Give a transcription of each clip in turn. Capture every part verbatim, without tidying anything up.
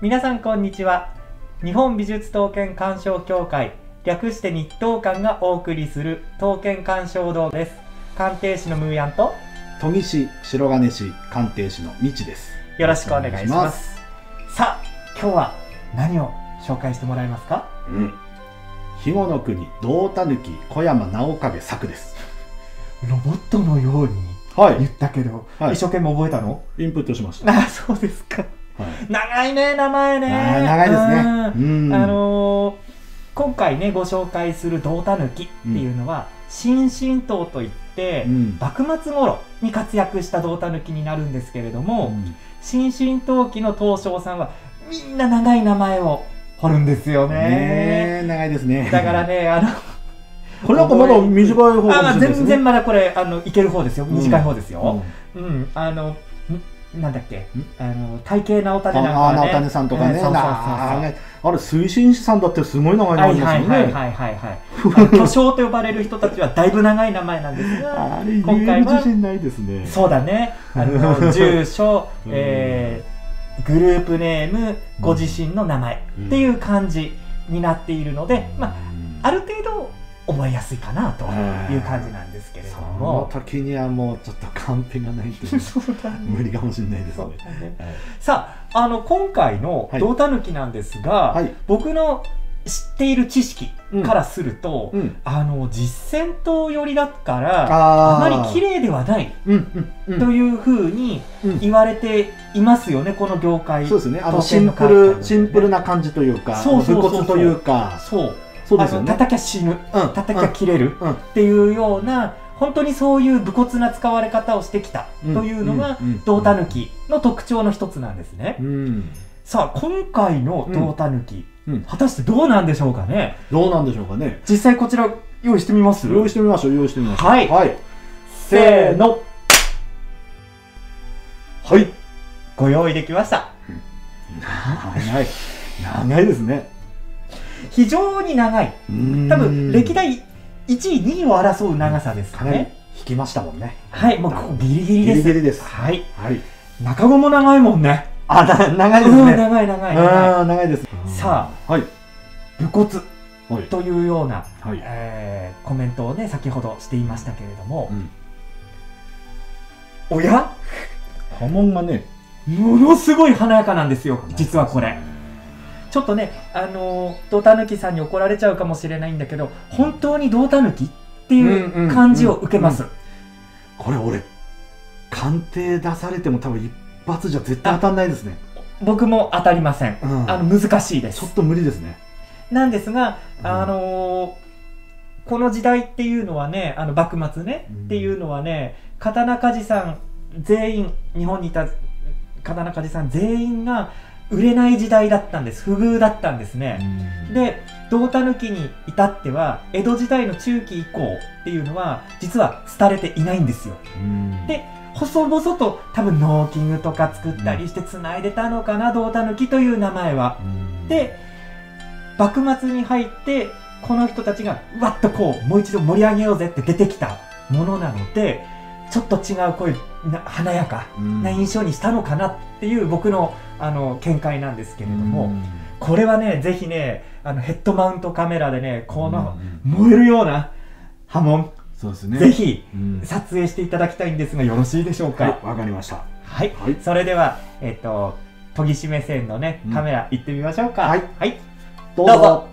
皆さんこんにちは。日本美術刀剣鑑賞協会、略して日刀館がお送りする刀剣鑑賞動画です。鑑定士のムーヤンと研ぎ師、白金師、鑑定士のみちです。 よろしくお願いします。さあ、今日は何を紹介してもらえますか？ うん。肥後の国胴狸小山直景作です。 ロボットのように言ったけど、はい、一生懸命覚えたの？ インプットしました。 あ、そうですか。はい、長いね、名前ね。 長いですね。 うん、あのー、今回ねご紹介する胴狸っていうのは、うん、新進刀といって、うん、幕末頃に活躍した胴狸になるんですけれども、うん、新進刀器の刀匠さんはみんな長い名前を彫るんですよね。 ね、長いですね。 だからね、あのこれなんかまだ短い方かもしれないですね。 全然まだこれあのいける方ですよ。短い方ですよ。うん、うん、あのなんだっけ、あの体型直種なんかね、 直種さんとかね、あれ水心子さんだってすごい長い名前ですよね。 はいはいはいはい。巨匠と呼ばれる人たちはだいぶ長い名前なんですが、 今回は自信ないですね。 そうだね。あの住所、えー、グループネーム、ご自身の名前っていう感じになっているので、まあある程度覚えやすいかなという感じなんですけれども、 その時にはもうちょっとカンペがないと無理かもしれないですね。 さあ、あの今回の胴狸なんですが、はい、僕の知っている知識からすると、うん、あの実践刀寄りだからあまり綺麗ではないというふうに言われていますよね、この業界。 そうですね。あのシンプルシンプルな感じというか、武骨というか。 そうそうですよね。叩きゃ死ぬ、叩きゃ切れるっていうような、本当にそういう武骨な使われ方をしてきたというのが胴狸の特徴の一つなんですね。さあ、今回の胴狸、果たしてどうなんでしょうかね。 どうなんでしょうかね。 実際こちら用意してみます？ 用意してみましょう。用意してみましょう。 はい。はい。せーの。はい。ご用意できました。 長い。長いですね。 非常に長い。多分歴代いちいにいを争う長さですかね。 引きましたもんね。 はい、もうここギリギリです。 ギリギリです。 はい。中子も長いもんね。 あ、長いですね。 長い長い長いです。 さあ、はい、武骨というようなコメントをね先ほどしていましたけれども、おや？ 刃文がね、 ものすごい華やかなんですよ。実はこれ。ちょっとね、あの胴狸さんに怒られちゃうかもしれないんだけど、本当に胴狸っていう感じを受けます。 これ俺鑑定出されても多分一発じゃ絶対当たんないですね。 僕も当たりません。うん、あの難しいです。 ちょっと無理ですね。 なんですが、あのー、この時代っていうのはね、あの幕末ね、うん、っていうのはね、刀鍛冶さん全員、日本にいた刀鍛冶さん全員が売れない時代だったんです。不遇だったんですね。で、胴狸に至っては江戸時代の中期以降っていうのは実は廃れていないんですよ。で、細々と多分農機具とか作ったりしてつないでたのかな、胴狸という名前は。で、幕末に入ってこの人たちがわっとこうもう一度盛り上げようぜって出てきたものなので、ちょっと違うこういう華やかな印象にしたのかなっていう僕のあの見解なんですけれども、これはねぜひねあのヘッドマウントカメラでねこの燃えるような刃文、そうですね、ぜひ撮影していただきたいんですがよろしいでしょうか。 はい、わかりました。 はい、はい、それではえっと研ぎ師目線のねカメラ行ってみましょうか。はい、はい、どうぞ。どうぞ。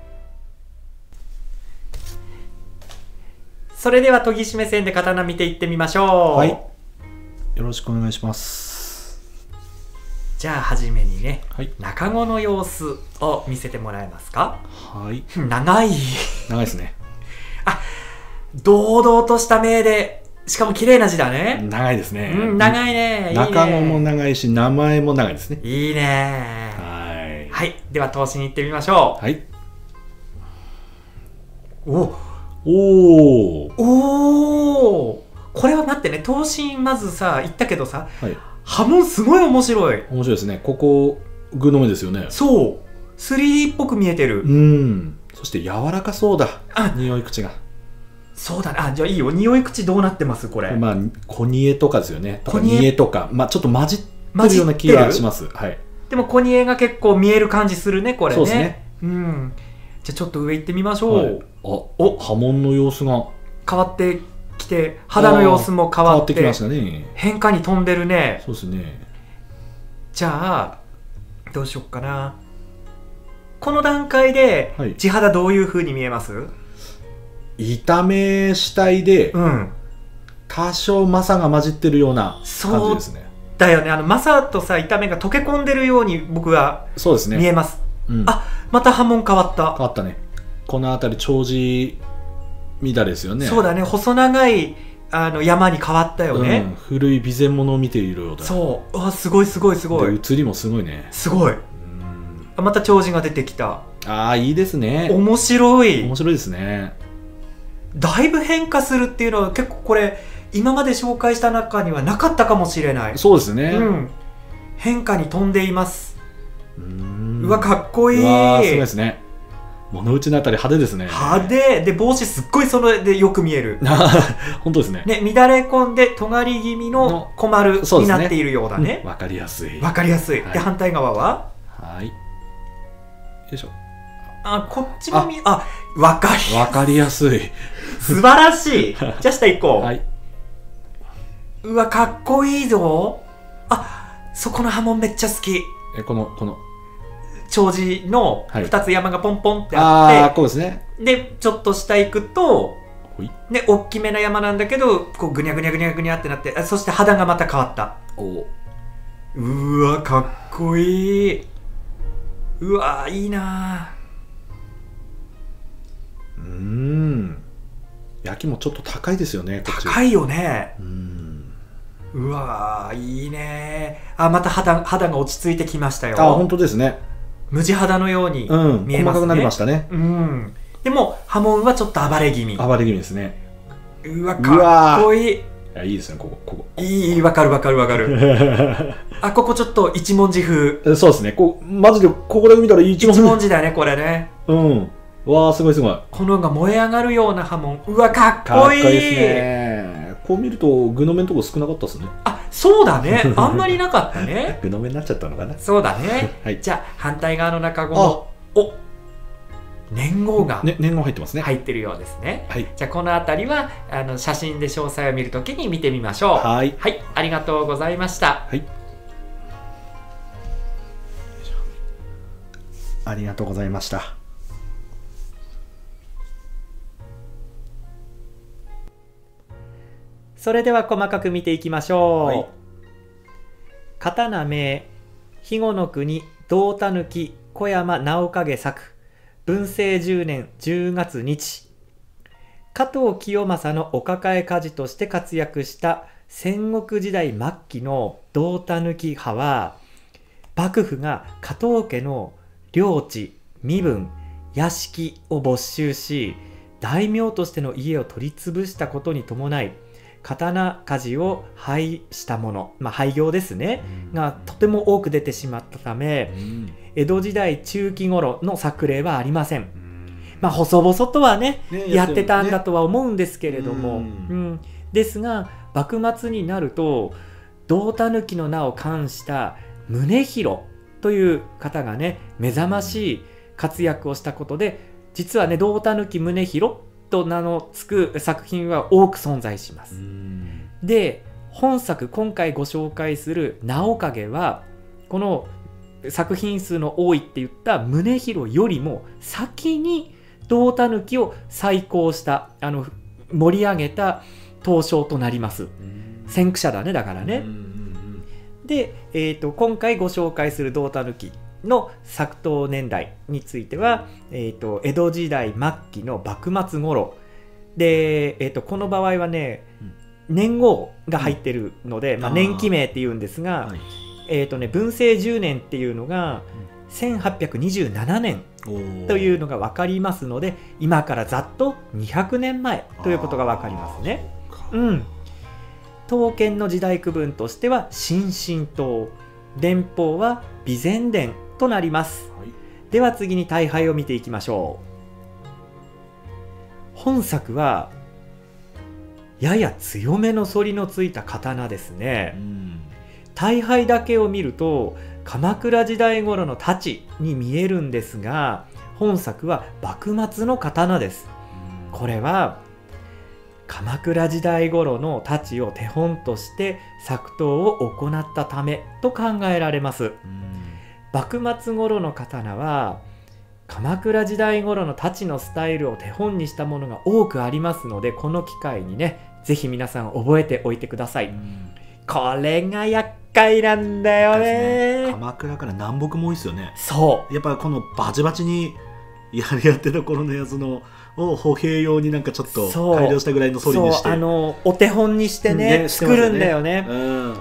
それでは研ぎ師目線で刀見ていってみましょう。 はい、よろしくお願いします。 じゃあ初めにね、はい、中子の様子を見せてもらえますか。 はい。 長い。 長いですね。 あ、堂々とした目で、しかも綺麗な字だね。 長いですね。 うん、長いね。 中子も長いし、名前も長いですね。 いいね。はい。はい。では、通しに行ってみましょう。はい。おおおおこれは待ってね、刀身まずさ、言ったけどさ、はい、刃文すごい面白い。 面白いですね。ここ、具の目ですよね。 そう。スリーディー っぽく見えてる。 うん。そして柔らかそうだ。あ、匂い口が。 そうだね。あ、じゃあいいよ。匂い口どうなってますこれ。 まあ、小煮えとかですよね。小煮えとか。まあ、ちょっと混じってるような気がします。はい。 でも小煮が結構見える感じするねこれね。 そうですね。 うん。じゃあちょっと上行ってみましょう。 はい、あお波紋の様子が変わってきて、肌の様子も変わって変わってきましたね。 変化に飛んでるね。 そうですね。 じゃあどうしよっかな。この段階で地肌どういう風に見えます？はい、 炒め主体で、うん、多少マサが混じってるような感じですね。 だよね。あのマサとさ炒めが溶け込んでるように僕は見えます。うん、あ、また波紋変わった。 変わったね。この辺り長寿乱れですよね。 そうだね。細長いあの山に変わったよね。うん、 古い備前物を見ているようだ。 そう。あ、すごいすごいすごい。 で映りもすごいね。 すごい。うん、また長寿が出てきた。 ああ、いいですね。 面白い。 面白いですね。 だいぶ変化するっていうのは結構これ今まで紹介した中にはなかったかもしれない。 そうですね。うん、 変化に飛んでいます。うーん、うわ、かっこいい。うわ、すごいですね。物打ちのあたり派手ですね。 派手で、帽子すっごいそれでよく見える。 本当ですね。 ね、乱れ込んで尖り気味の小丸になっているようだね。 わ、うん、かりやすい。 わかりやすい。はい、で反対側は、 はい。よいしょ。 あ、こっちも見、あ、わかりやすい。 わかりやすい。 素晴らしい。じゃあ下行こう。 はい。 うわ、かっこいいぞ。あ、そこの波紋めっちゃ好き。 え、このこの。 長寿のふたつ山がポンポンってあって、 はい、あこうですね。でちょっと下行くとね、大きめな山なんだけどこうぐにゃぐにゃぐにゃぐにゃってなって、そして肌がまた変わった。おうわ、かっこいい。うわ、いいな。 うーん、焼きもちょっと高いですよね。こっち高いよね。うん、うわ、いいね。あ、また 肌, 肌が落ち着いてきましたよ。 あ、本当ですね。 無地肌のように見えますね。うん、細かくなりましたね。 うん。でも波紋はちょっと暴れ気味。 暴れ気味ですね。 うわ、かっこいい。いや、いいですね、ここここ。 いい、わかるわかるわかる。あ、ここちょっと一文字風。 そうですね。こうマジでここで見たら一文字。 一文字だね、これね。 うん。わあ、すごいすごい。 このが燃え上がるような波紋。うわ、かっこいい。かっこいいですね。こう見ると具の目のとこ少なかったですね。 あ、そうだね。あんまりなかったね。 具の目になっちゃったのかな。 そうだね。はい、じゃあ反対側の中子も、お、年号が、 ね、年号入ってますね。 入ってるようですね。 はい、 じゃあこの辺りはあの写真で詳細を見るときに見てみましょう。はい、はい、ありがとうございました。はい、 ありがとうございました。 それでは細かく見ていきましょう。はい、刀名、肥後の国胴狸小山直景作、文政じゅうねんじゅうがつ日。加藤清正のお抱え家事として活躍した戦国時代末期の胴狸派は、幕府が加藤家の領地、身分、屋敷を没収し、大名としての家を取り潰したことに伴い、刀鍛冶を廃したもの、まあ、廃業ですね、がとても多く出てしまったため、江戸時代中期頃の作例はありません。まあ、細々とはね、ねやってたんだとは思うんですけれども、うん、ですが幕末になると胴狸の名を冠した宗弘という方がね、目覚ましい活躍をしたことで、実はね、胴狸宗弘と名の付く作品は多く存在します。で、本作今回ご紹介する直景はこの作品数の多いって言った宗弘よりも先に胴狸を再興したあの盛り上げた刀匠となります。先駆者だね、だからね。で、えーと、今回ご紹介する胴狸の作刀年代については、えーと、江戸時代末期の幕末頃で、えーと、この場合はね、うん、年号が入ってるので、うん、まあ、年記名っていうんですが、はい、えーとね、文政じゅうねんっていうのが、うん、せんはっぴゃくにじゅうななねんというのが分かりますので、今からざっとにひゃくねんまえということが分かりますね。うん、刀剣の時代区分としては新進刀、伝法は備前伝となります。はい、では次に大敗を見ていきましょう。本作はやや強めの反りのついた刀ですね。うん、大敗だけを見ると鎌倉時代頃の太刀に見えるんですが、本作は幕末の刀です。これは鎌倉時代頃の太刀を手本として作刀を行ったためと考えられます。幕末頃の刀は鎌倉時代頃の太刀のスタイルを手本にしたものが多くありますので、この機会にね、ぜひ皆さん覚えておいてください。これが厄介なんだよね。 鎌倉から南北も多いですよね。 そうやっぱこのバチバチにやり合ってた頃のやつのを歩兵用になんかちょっと改良したぐらいのソリにして、 そうあのお手本にしてね、ね作るんだよね、 うん、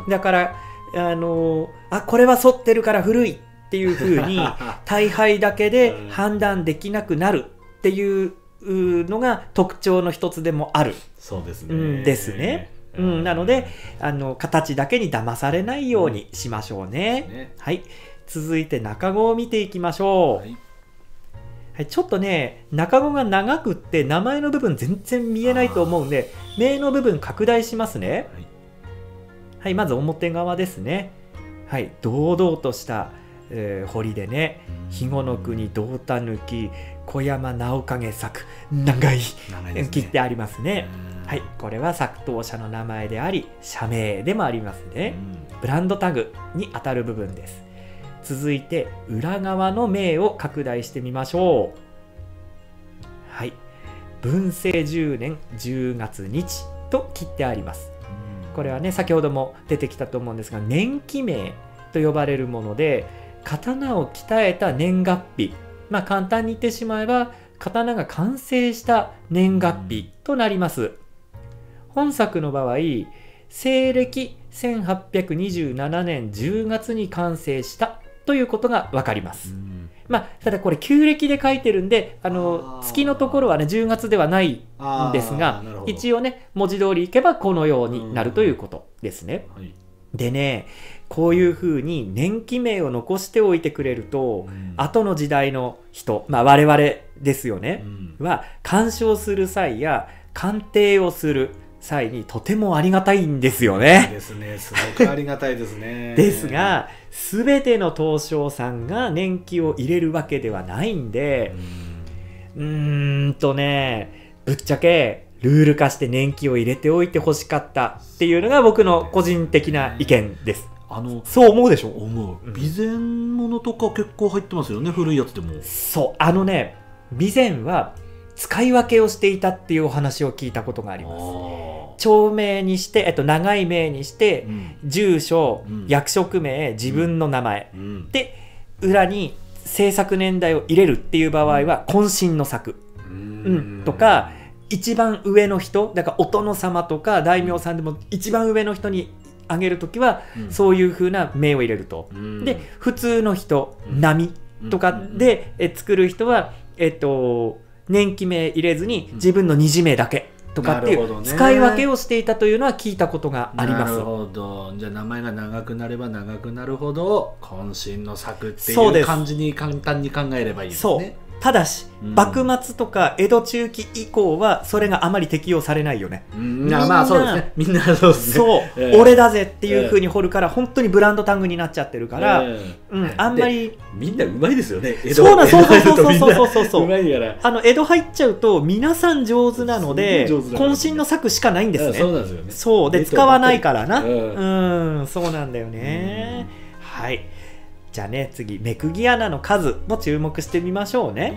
だからあのあこれは反ってるから古いっていう風に大敗だけで判断できなくなるっていうのが特徴の一つでもある。 そうですね、 うん、ですね。うん、なのであの形だけに騙されないようにしましょうね。うん、ねはい、続いて中子を見ていきましょう。はいはい、ちょっとね中子が長くって名前の部分全然見えないと思うんで名の部分拡大しますね。はい、はい、まず表側ですね。はい、堂々とした、えー、堀でね、肥後の国胴たぬき小山直景作長い、ね、切ってありますね。はい、これは作刀者の名前であり社名でもありますね。ブランドタグに当たる部分です。続いて裏側の銘を拡大してみましょう。はい、文政じゅうねんじゅうがつ日と切ってあります。これはね先ほども出てきたと思うんですが年季銘と呼ばれるもので、刀を鍛えた年月日、まあ簡単に言ってしまえば刀が完成した年月日となります。本作の場合西暦せんはっぴゃくにじゅうななねんじゅうがつに完成したということが分かります。うん、まあ、ただこれ旧暦で書いてるんであの月のところはねじゅうがつではないんですが、一応ね文字通りいけばこのようになるということですね。はい、でねこういうふうに年季銘を残しておいてくれると、うん、後の時代の人、まあ、我々ですよね、うん、は鑑賞する際や鑑定をする際にとてもありがたいんですよね。 ですね、すごくありがたいですね。 ですが全ての刀匠さんが年季を入れるわけではないんで、うーんとねぶっちゃけルール化して年季を入れておいてほしかったっていうのが僕の個人的な意見です。あのそう思うでしょ。 思う。備前物とか結構入ってますよね、古いやつでも。 そうあのね備前は使い分けをしていたっていうお話を聞いたことがあります。町名にして、えっと、長い名にして、うん、住所、うん、役職名、自分の名前、うん、で裏に制作年代を入れるっていう場合は渾身の作、うんうん、とか一番上の人だからお殿様とか大名さんでも一番上の人にあげるときは、うん、そういう風な名を入れると、うん、で普通の人、うん、並とかで、うん、え作る人は、えっと、年季名入れずに自分の二次名だけとかっていう使い分けをしていたというのは聞いたことがあります。 なるほど。じゃあ名前が長くなれば長くなるほど渾身の作っていう感じに簡単に考えればいいですね。そうただし、うん、幕末とか江戸中期以降はそれがあまり適用されないよね。 うん、まあそうですね。みんなそうですね。 そう、えー、俺だぜっていう風に掘るから、えー、本当にブランドタグになっちゃってるから、えーうん、あんまりみんなうまいですよね。 江戸そうなそうそうそうそうそうそううまいから。あの江戸入っちゃうと皆さん上手なので渾身の作しかないんですね。 そうなんですよね。 そうで使わないからな。うん、うん、そうなんだよね。はい。じゃあね次目釘穴の数も注目してみましょうね。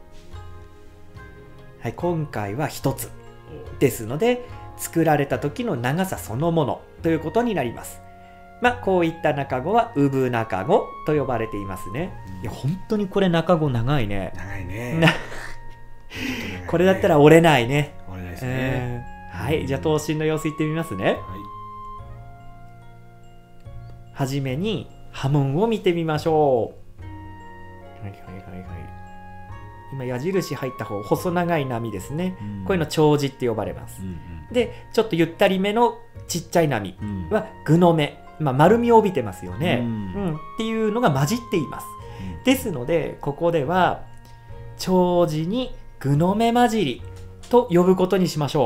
はい、今回はひとつですので作られた時の長さそのものということになります。まあこういった中子は産中子と呼ばれていますね。いや本当にこれ中子長いね。 長いね。 これだったら折れないね。 折れないですね。 えー、はい、じゃあ刀身の様子いってみますね。はい、はじめに刃文を見てみましょう。はいはいはいはい。今矢印入った方細長い波ですね。うん、こういうの丁字って呼ばれます。うんうん、でちょっとゆったりめのちっちゃい波は具の目、まあ、丸みを帯びてますよね。うんうん、っていうのが混じっています。うん、ですのでここでは丁字に具の目混じりと呼ぶことにしましょう。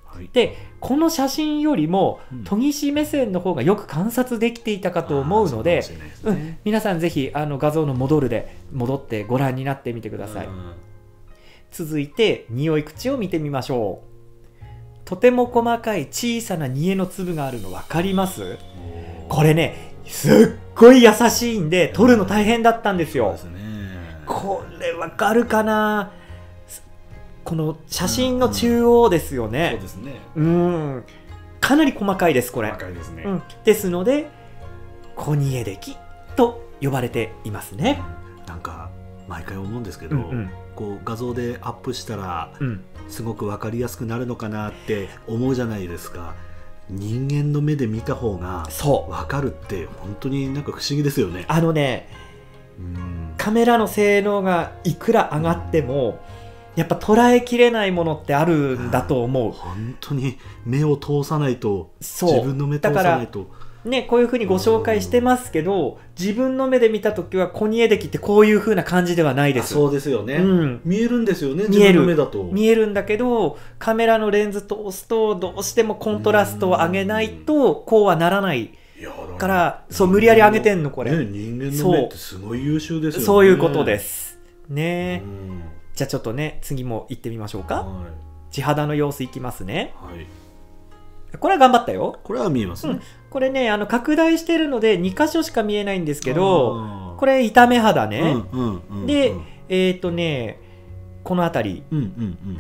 はい、 でこの写真よりもうん研ぎ師目線の方がよく観察できていたかと思うので、うん、皆さんぜひあの画像の戻るで戻ってご覧になってみてください。 うん、 続いて匂い口を見てみましょう。とても細かい小さな煮えの粒があるの分かります？これねすっごい優しいんで撮るの大変だったんですよ。 そうですね、 これ分かるかな。この写真の中央ですよね。 そうですね、 うんかなり細かいですこれ。 細かいですね、 うん、ですのでコニエデキと呼ばれていますね。 なんか毎回思うんですけど、 うんうん、 こう画像でアップしたら、 うん、 すごく分かりやすくなるのかなって思うじゃないですか。人間の目で見た方がそう分かるって本当になんか不思議ですよね。 あのね、うん、カメラの性能がいくら上がっても、うん、やっぱ捉えきれないものってあるんだと思う。 本当に目を通さないと、自分の目通さないと。 ね、こういうふうにご紹介してますけど、自分の目で見たときはコニエデキってこういうふうな感じではないです。 そうですよね、うん、見えるんですよね。 見える、 自分の目だと見えるんだけど、カメラのレンズ通すとどうしてもコントラストを上げないとこうはならないから、そう無理やり上げてんのこれ、 ね、人間の目ってすごい優秀ですよね。 そういうことですね。じゃあちょっとね次も行ってみましょうか。はい、地肌の様子いきますね。はい、これは頑張ったよ。 これは見えますね。うん、 これねあの拡大してるのでに箇所しか見えないんですけど、これ痛め肌ね。でえっ、ー、とねこの辺り、うんうんうん、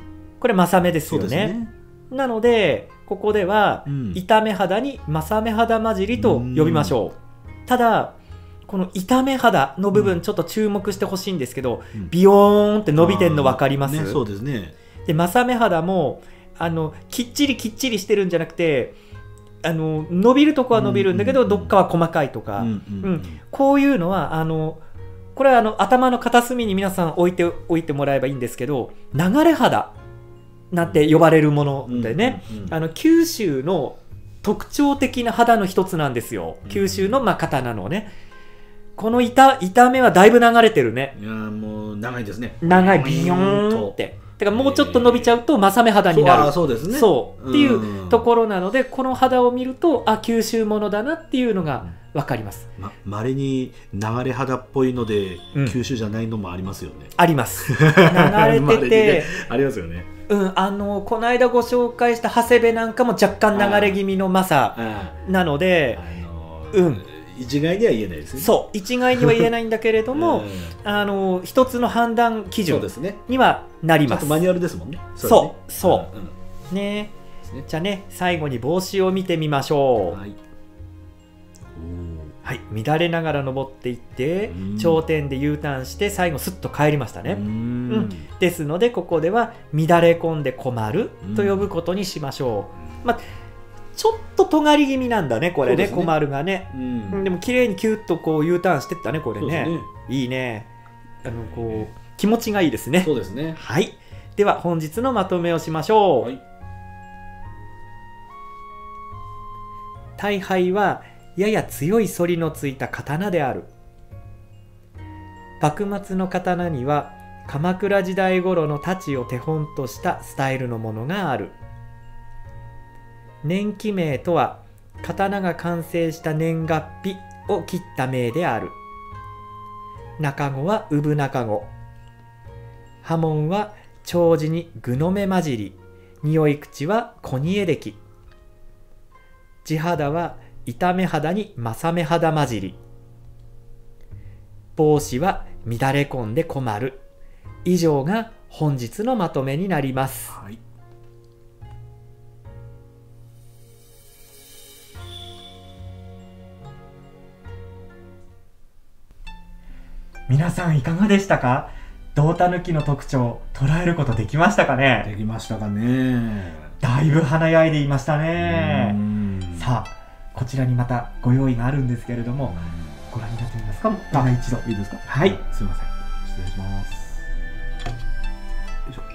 これ正目ですよ ね, ね。なのでここでは、うん、痛め肌に正目肌混じりと呼びましょう。うただこの痛め肌の部分ちょっと注目してほしいんですけど、うん、ビヨーンって伸びてんの分かります？ ね、そうですね。 で正目肌もあのきっちりきっちりしてるんじゃなくて、あの伸びるとこは伸びるんだけど、うんうんうん、どっかは細かいとか、うんうんうん、こういうのはあのこれはあの頭の片隅に皆さん置いておいてもらえばいいんですけど、流れ肌なんて呼ばれるものでね、うんうんうん、あの九州の特徴的な肌の一つなんですよ。九州のまあ刀のね、この板痛めはだいぶ流れてるね。 いやもう長いですね。 長い、ビヨーンって。だからもうちょっと伸びちゃうと正目肌になる。 あ、そうですね。 そうっていうところなので、この肌を見るとあ九州ものだなっていうのが分かります。 ま、稀に流れ肌っぽいので、うん、九州じゃないのもありますよね。 あります。流れてて、 ね、ありますよね。 うん、あのこの間ご紹介した長谷部なんかも若干流れ気味のマサなので、あのー、うん。 一概には言えないですね。 そう一概には言えないんだけれども、うん、あの一つの判断基準にはなります。 ちょっとマニュアルですもんね。 そうそう、うんうん、ね。じゃあね最後に帽子を見てみましょう。はい、はい、乱れながら登っていって頂点で U ターンして最後スッと帰りましたね。うん、うん、ですのでここでは乱れ込んで困ると呼ぶことにしましょう。まあちょっと尖り気味なんだねこれ ね, ねコマルがね、うん、でも綺麗にキュッとこう U ターンしてったねこれ ね, ねいいね。あのこう気持ちがいいですね。 そうですね。 はい、では本日のまとめをしましょう。はい、大敗はやや強い反りのついた刀である。幕末の刀には鎌倉時代頃の太刀を手本としたスタイルのものがある。年期名とは刀が完成した年月日を切った名である。中子は産中子、刃文は丁字に具の目混じり、匂い口はコニエデキ、地肌は痛め肌に正目肌混じり、帽子は乱れ込んで困る。以上が本日のまとめになります。はい、皆さんいかがでしたか？胴たぬきの特徴捉えることできましたかね？ できましたかね。 だいぶ華やいでいましたね。さあこちらにまたご用意があるんですけれども、ご覧になってみますか？あ、一度いいですか？ はい、 すいません、失礼します。よいしょ。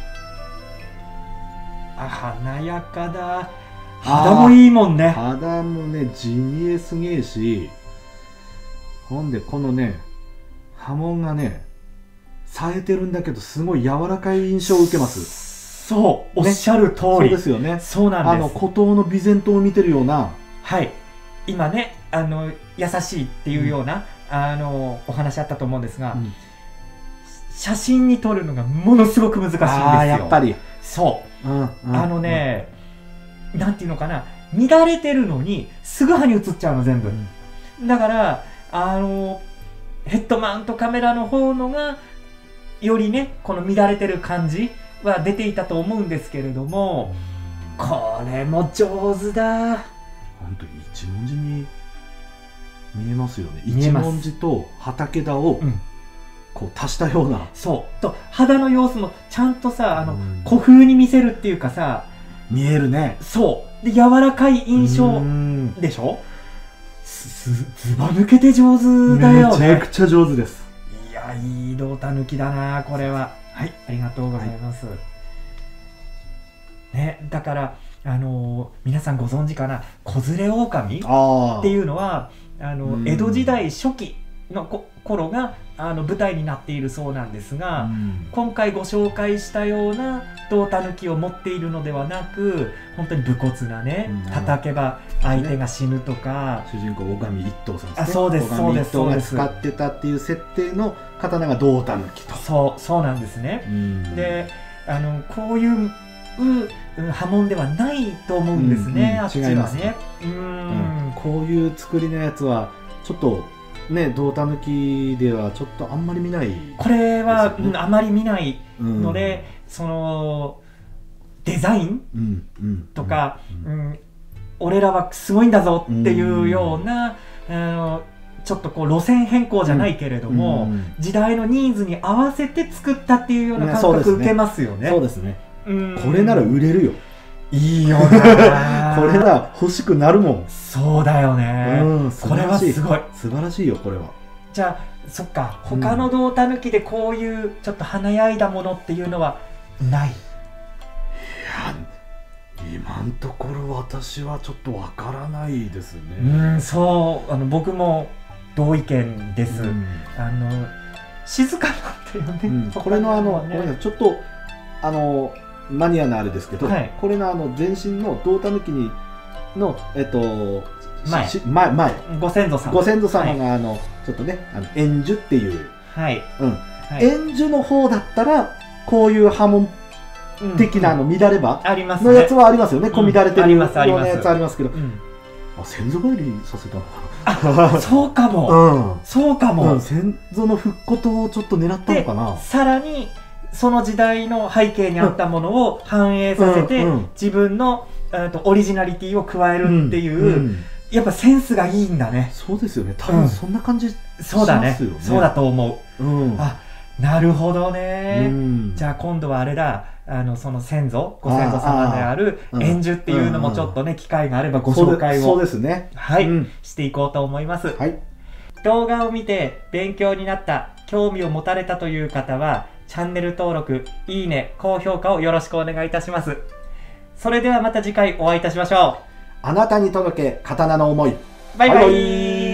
あ、華やかだ。肌もいいもんね。 肌もね、地にえすげえし、ほんでこのね刃文がね冴えてるんだけどすごい柔らかい印象を受けます。 そうおっしゃる通り、 そうですよね。 そうなんです。 あの孤島の備前島を見てるような、 はい今ねあの優しいっていうような、うん、あのお話あったと思うんですが、うん、写真に撮るのがものすごく難しいんですよ。 あやっぱりそう、うんうん、あのね、うん、なんていうのかな、乱れてるのにすぐ歯に映っちゃうの全部、うん、だからあのヘッドマウントカメラの方のがよりねこの乱れてる感じは出ていたと思うんですけれども、これも上手だ。 本当に一文字に見えますよね。一文字と畑田をこう足したような、うん、 そうと肌の様子もちゃんとさあの古風に見せるっていうかさ、 見えるね。 そうで柔らかい印象でしょ。ずば抜けて上手だよね。 めちゃくちゃ上手です。 いやいい胴たぬきだなこれは。はいありがとうございます、はい、ね、だからあのー、皆さんご存知かな、子連れ狼っていうのはあの江戸時代初期のこ頃があの舞台になっているそうなんですが、今回ご紹介したような胴たぬきを持っているのではなく、本当に武骨なね、叩けば相手が死ぬとか、 主人公狼一頭さんですね。 あそうですそうですそうです。使ってたっていう設定の刀が胴たぬきと。 そうそうなんですね。であのこういう波紋ではないと思うんですね、うんうん、あっちはね。うん、 うん、こういう作りのやつはちょっとね胴たぬきではちょっとあんまり見ない、ね、 これは、うん、あまり見ないので、うん、そのデザインとか、うんうんうん、俺らはすごいんだぞっていうような、うん、あのちょっとこう路線変更じゃないけれども、うんうん、時代のニーズに合わせて作ったっていうような感覚受けますよね。 そうですね。これなら売れるよ。 いいよなこれなら欲しくなるもん。 そうだよね、うん、これはすごい素晴らしいよこれは。 じゃあそっか、他の胴たぬきでこういうちょっと華やいだものっていうのはない？いや今のところ私はちょっとわからないですね。 うんそうあの僕も同意見です、うん、あの静かなんだよね、うん、 これのあの、ね、ちょっとあのマニアなあれですけど、はい、これのあの前身の胴たぬきにのえっと前前前ご先祖様ご先祖様があの、はい、ちょっとねあの円樹っていう、 はいうんはい、円樹の方だったらこういう波紋的なあの乱れ歯のやつはありますよね。こう乱れてるようなやつありますけど、あ先祖返りさせたのかな。そうかも、うん、そうかも、 うん、先祖の復古をちょっと狙ったのかな。 さらにその時代の背景にあったものを反映させて、うんうん、自分のとオリジナリティを加えるっていう、うんうん、やっぱセンスがいいんだね。 そうですよね。多分そんな感じしますよね。 そうだね。そうだと思う。うん、あ、なるほどね。 うん、 じゃあ今度はあれだ。あのその先祖ご先祖様である円樹っていうのもちょっとね機会があればご紹介をそうですね。 はい、 うん、 していこうと思います。 はい。 動画を見て勉強になった、興味を持たれたという方はチャンネル登録、いいね、高評価をよろしくお願いいたします。それではまた次回お会いいたしましょう。 あなたに届け刀の思い。 バイバイ。バイバイ。